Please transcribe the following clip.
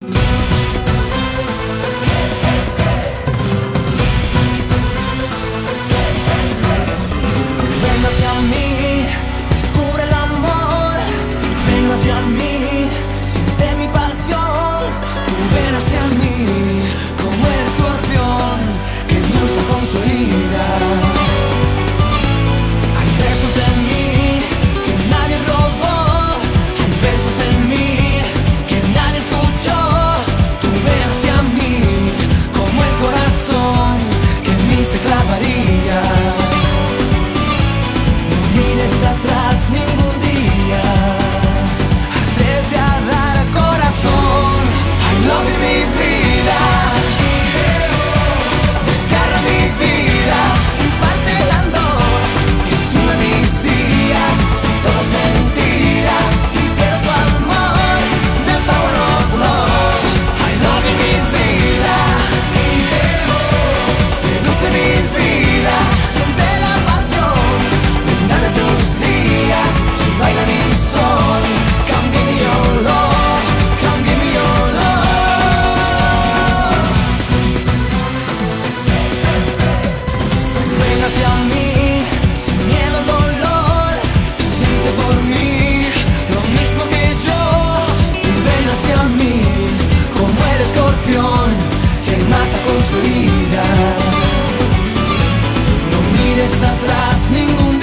Ven hacia mí, descubre el amor. Ven hacia mí, siente mi pasión. Tú ven hacia mí, como el escorpión que endulza con su herida. Hay besos de mí que nadie robó. Hay besos en mí que nadie escuchó. Tú ven hacia mí, como el corazón que en mí se clavaría. Mires atrás ningún día, atrévete a dar al corazón. I love you, mi vida. Desgarra mi vida y pártela en dos, y sume mis días. Si todo es mentira y pierdo tu amor, the power of love. I love you, mi vida. Seduce mi vida, siente la pasión. Dame tus días y baila mi son. Come give me your love, come give me your love. Ven hacia mí, sin miedo al dolor. Siente por mí lo mismo que yo. Ven hacia mí, como el escorpión que mata con su herida. No mires atrás ningún